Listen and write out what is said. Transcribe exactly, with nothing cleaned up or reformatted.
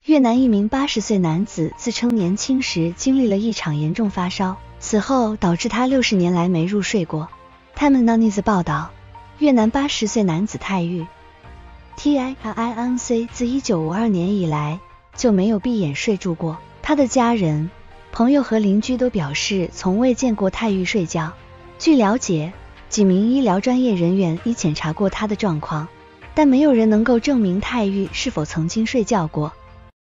越南一名八十岁男子自称年轻时经历了一场严重发烧，此后导致他六十年来没入睡过。Time News 报道，越南八十岁男子泰玉 T I I N C 自一九五二年以来就没有闭眼睡住过，他的家人、朋友和邻居都表示从未见过泰玉睡觉。据了解，几名医疗专业人员已检查过他的状况，但没有人能够证明泰玉是否曾经睡觉过。